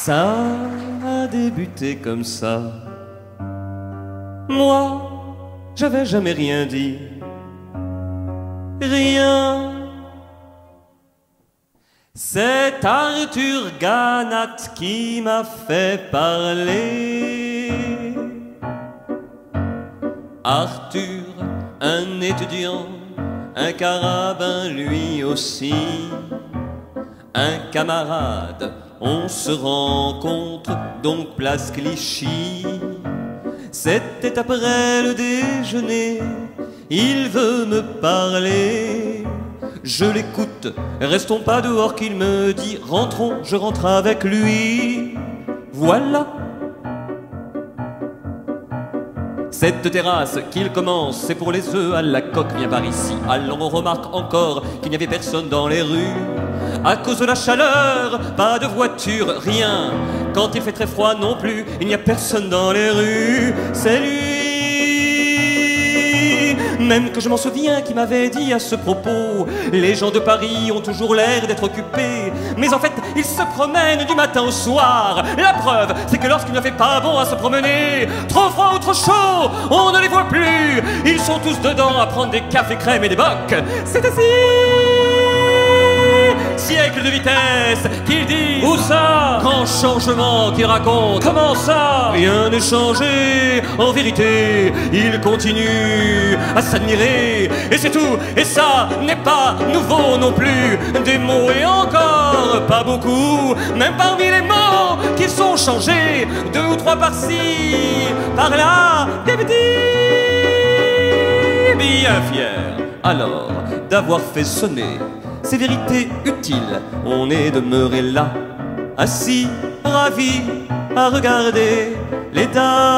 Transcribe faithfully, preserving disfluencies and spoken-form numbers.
Ça a débuté comme ça. Moi, j'avais jamais rien dit. Rien. C'est Arthur Ganat qui m'a fait parler. Arthur, un étudiant, un carabin lui aussi, un camarade, on se rencontre donc place Clichy. C'était après le déjeuner, il veut me parler. Je l'écoute, restons pas dehors qu'il me dit. Rentrons, je rentre avec lui. Voilà. Cette terrasse qu'il commence, c'est pour les œufs à la coque. Viens par ici, alors on remarque encore qu'il n'y avait personne dans les rues. À cause de la chaleur, pas de voiture, rien. Quand il fait très froid non plus, il n'y a personne dans les rues. C'est lui, même que je m'en souviens, qui m'avait dit à ce propos: les gens de Paris ont toujours l'air d'être occupés, mais en fait ils se promènent du matin au soir. La preuve, c'est que lorsqu'il ne fait pas bon à se promener, trop froid ou trop chaud, on ne les voit plus. Ils sont tous dedans à prendre des cafés crèmes et des bocs. C'est ainsi, siècle de vitesse qu'ils disent. Où ça? Grand changement qu'ils racontent. Comment ça? Rien n'est changé. En vérité, ils continuent à s'admirer. Et c'est tout. Et ça n'est pas nouveau non plus. Des mots et encore pas beaucoup. Même parmi les mots qui sont changés, deux ou trois par-ci, par-là, des petits. Bien fiers alors d'avoir fait sonner ces vérités utiles. On est demeuré là, assis, ravis, à regarder les dames.